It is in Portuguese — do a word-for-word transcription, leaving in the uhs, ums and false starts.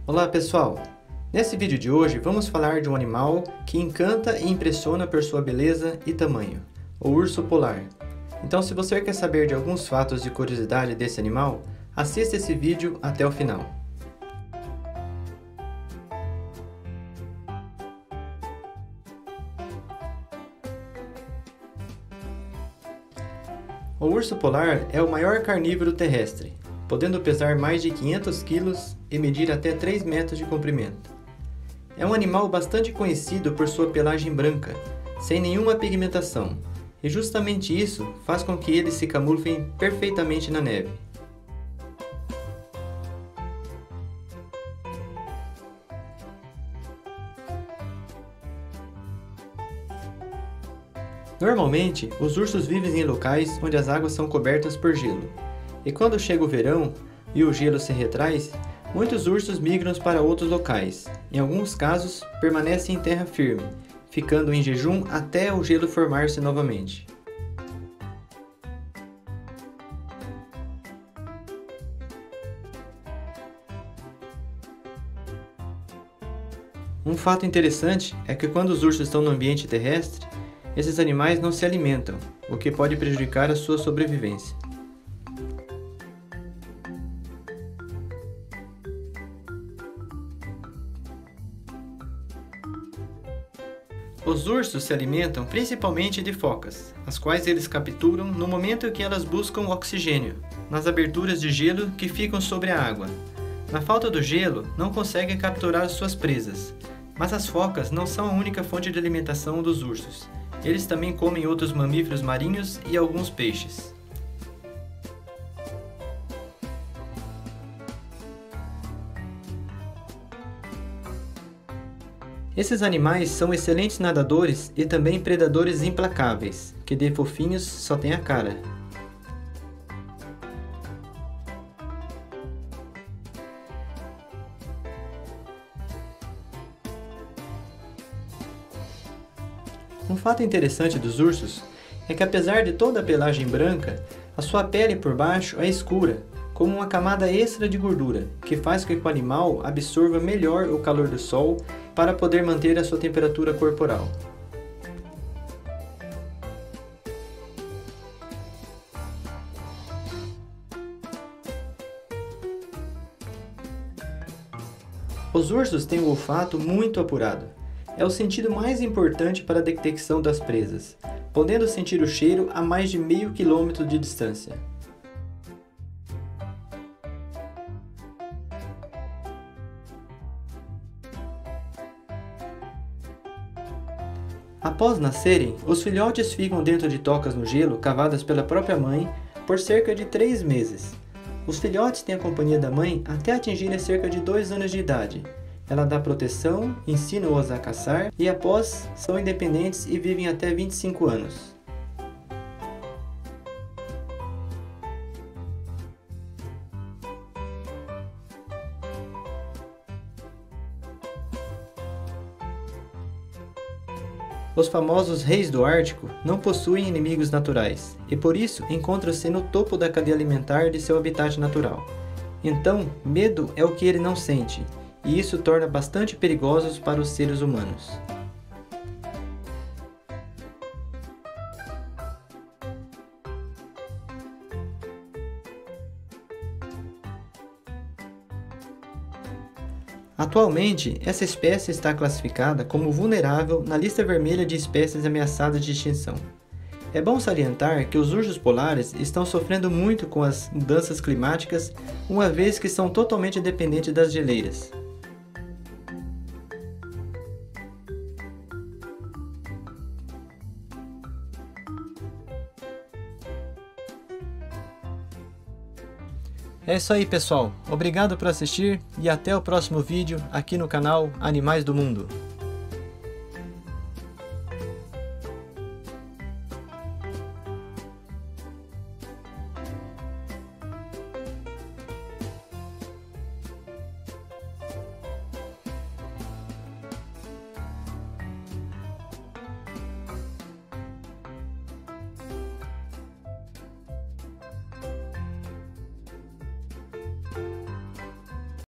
Olá pessoal! Nesse vídeo de hoje vamos falar de um animal que encanta e impressiona por sua beleza e tamanho, o urso polar. Então, se você quer saber de alguns fatos de curiosidade desse animal, assista esse vídeo até o final. O urso polar é o maior carnívoro terrestre, podendo pesar mais de quinhentos quilos e medir até três metros de comprimento. É um animal bastante conhecido por sua pelagem branca, sem nenhuma pigmentação, e justamente isso faz com que eles se camuflem perfeitamente na neve. Normalmente, os ursos vivem em locais onde as águas são cobertas por gelo, e quando chega o verão e o gelo se retrai, muitos ursos migram para outros locais. Em alguns casos, permanecem em terra firme, ficando em jejum até o gelo formar-se novamente. Um fato interessante é que quando os ursos estão no ambiente terrestre, esses animais não se alimentam, o que pode prejudicar a sua sobrevivência. Os ursos se alimentam principalmente de focas, as quais eles capturam no momento em que elas buscam oxigênio, nas aberturas de gelo que ficam sobre a água. Na falta do gelo, não conseguem capturar suas presas, mas as focas não são a única fonte de alimentação dos ursos. Eles também comem outros mamíferos marinhos e alguns peixes. Esses animais são excelentes nadadores e também predadores implacáveis, que de fofinhos só tem a cara. Um fato interessante dos ursos é que, apesar de toda a pelagem branca, a sua pele por baixo é escura, como uma camada extra de gordura, que faz com que o animal absorva melhor o calor do sol para poder manter a sua temperatura corporal. Os ursos têm o olfato muito apurado. É o sentido mais importante para a detecção das presas, podendo sentir o cheiro a mais de meio quilômetro de distância. Após nascerem, os filhotes ficam dentro de tocas no gelo cavadas pela própria mãe por cerca de três meses. Os filhotes têm a companhia da mãe até atingirem cerca de dois anos de idade. Ela dá proteção, ensina-os a caçar e após são independentes e vivem até vinte e cinco anos. Os famosos reis do Ártico não possuem inimigos naturais e por isso encontram-se no topo da cadeia alimentar de seu habitat natural. Então, medo é o que ele não sente, e isso torna bastante perigosos para os seres humanos. Atualmente, essa espécie está classificada como vulnerável na lista vermelha de espécies ameaçadas de extinção. É bom salientar que os ursos polares estão sofrendo muito com as mudanças climáticas, uma vez que são totalmente dependentes das geleiras. É isso aí, pessoal. Obrigado por assistir e até o próximo vídeo aqui no canal Animais do Mundo.